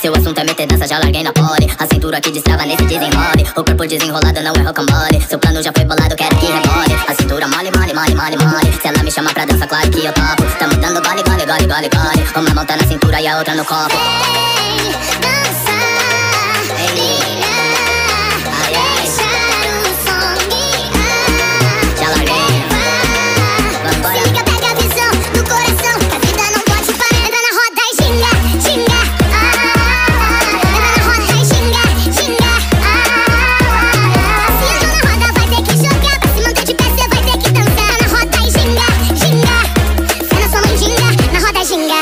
Se o assunto é meter dança, já larguei na pole. A cintura que destrava nesse desenrole. O corpo desenrolado não é rocambole. Seu plano já foi bolado, quero que rebole. A cintura mole, mole, mole, mole, mole. Se ela me chama pra dança, claro que eu topo. Tamo dando gole, gole, gole, gole, gole. Uma mão tá na cintura e a outra no copo. Vem dançar, brilhar, deixar o som guiar. Já larguei. Se liga, pega a visão do coração, que a vida não pode parar. Entra na roda e ginga, ginga. Entra na roda e ginga, ginga. Se entra na roda, vai ter que jogar. Pra se manter de pé, cê vai ter que dançar. Na roda e ginga, ginga. Cê não sou mandinga, na roda e ginga.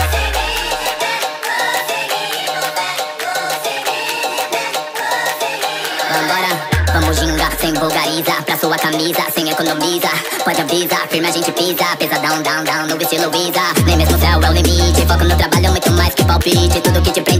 Vambora, vamos gingar, sem vulgariza. Pra sua camisa, sem economiza. Pode avisar, firme a gente pisa. Pesadão, down, down, no estilo Visa. Nem mesmo o céu é o limite. Foco no trabalho, muito mais que palpite. Tudo que te prende